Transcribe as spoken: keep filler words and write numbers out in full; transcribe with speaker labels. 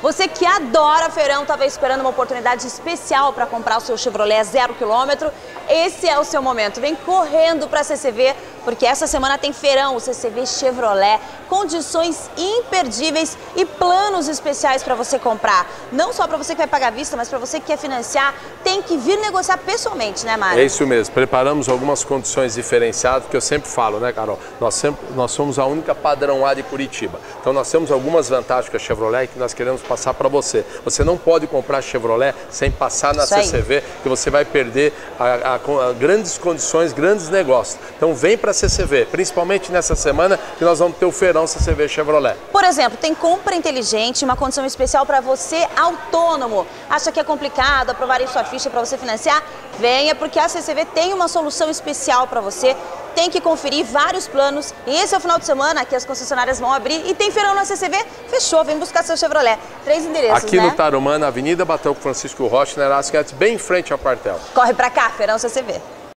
Speaker 1: Você que adora feirão, estava esperando uma oportunidade especial para comprar o seu Chevrolet zero quilômetro, esse é o seu momento. Vem correndo para a C C V, porque essa semana tem feirão, o C C V Chevrolet, condições imperdíveis e planos especiais para você comprar. Não só para você que vai pagar à vista, mas para você que quer financiar, tem que vir negociar pessoalmente, né, Mário?
Speaker 2: É isso mesmo, preparamos algumas condições diferenciadas, que eu sempre falo, né, Carol? Nós, sempre, nós somos a única padrão A de Curitiba. Então nós temos algumas vantagens com a Chevrolet que nós queremos passar para você. Você não pode comprar Chevrolet sem passar na C C V, que você vai perder a, a, a grandes condições, grandes negócios. Então vem para a C C V, principalmente nessa semana que nós vamos ter o feirão C C V Chevrolet.
Speaker 1: Por exemplo, tem compra inteligente, uma condição especial para você autônomo. Acha que é complicado aprovarem sua ficha para você financiar? Venha, porque a C C V tem uma solução especial para você. Tem que conferir vários planos. E esse é o final de semana que as concessionárias vão abrir e tem feirão na C C V. Fechou, vem buscar seu Chevrolet. Três endereços,
Speaker 2: aqui
Speaker 1: né?
Speaker 2: no Tarumã, na Avenida Bateu com Francisco Rocha, na Erasmus, bem em frente ao quartel.
Speaker 1: Corre pra cá, feirão C C V.